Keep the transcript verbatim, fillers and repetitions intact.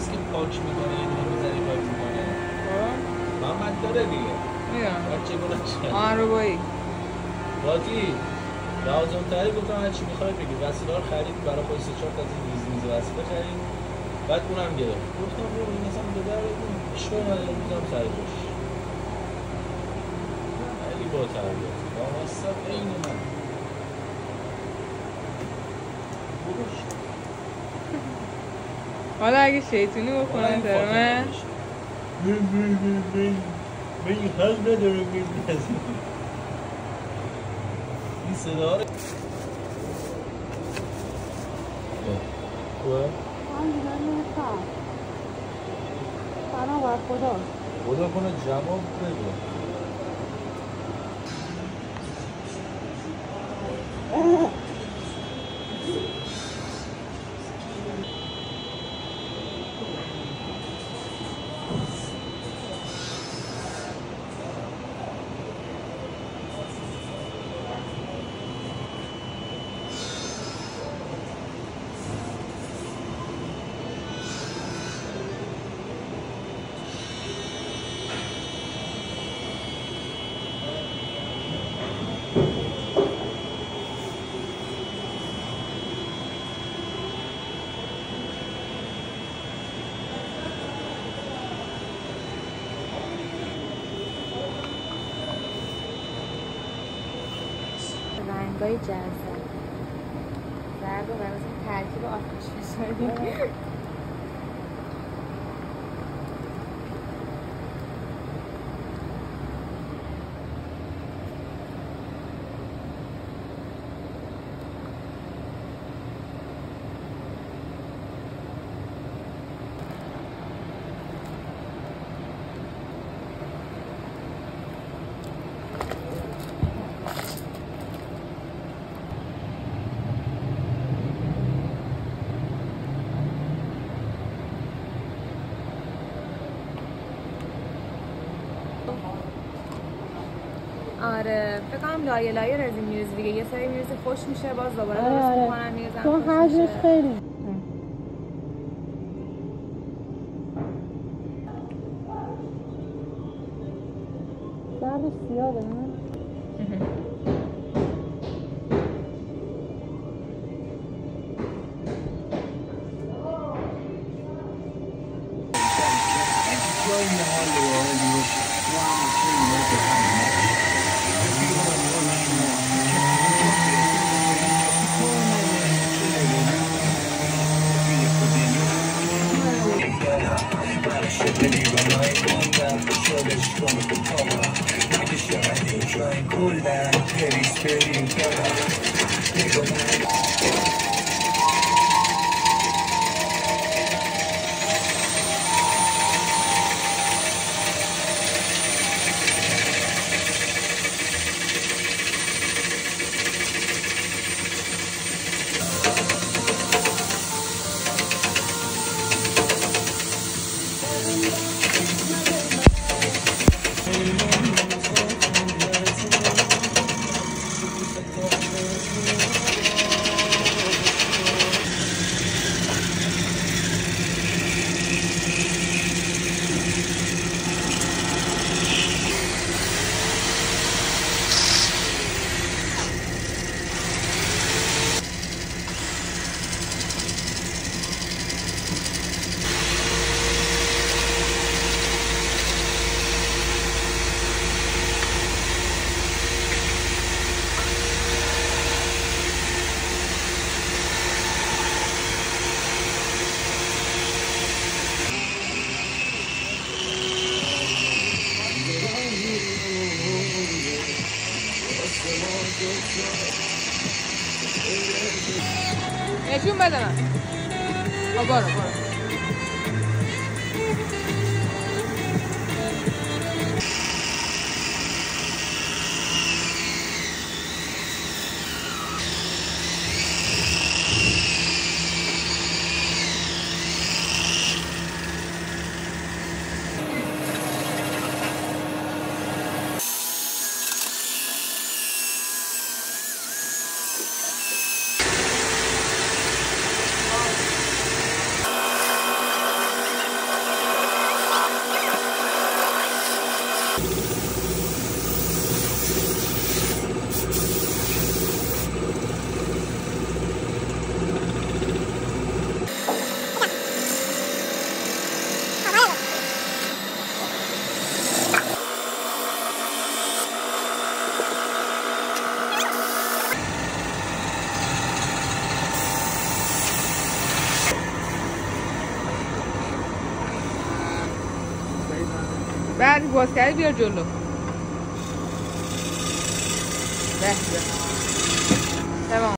هست که پاک میکنه یه دونه میزنی پاک میکنه محمد داره دیگه میدونم بچه گلش آن رو بایی بازی لازم تری گفتم هر چی میخوای بگی وسیله رو خرید برای خود سه چهار تا میز میز وسیله خرید بعد اونم گرفت گفتم برو این اصلا به در اشکال نداره میذارم سر جاش خیلی با تربیت وابسته عین من بروش حالا اگه شیطونی بکنه در من من این حال ندارم این این صدا رو سلام بر خدا خدا کنه جواب بده رنگای جذاب زرد و قرمز ترکیب آتش فشانی آره فکر کنم لایه لایه رزین میرزی دیگه یه سری میرزی خوش میشه باز دوباره آره درست آره. میکنن میرزن چون حجمش خیلی زردش زیاده نه؟ نشون بده من آ برو برو باز کردی بیار جلو. به به تمام.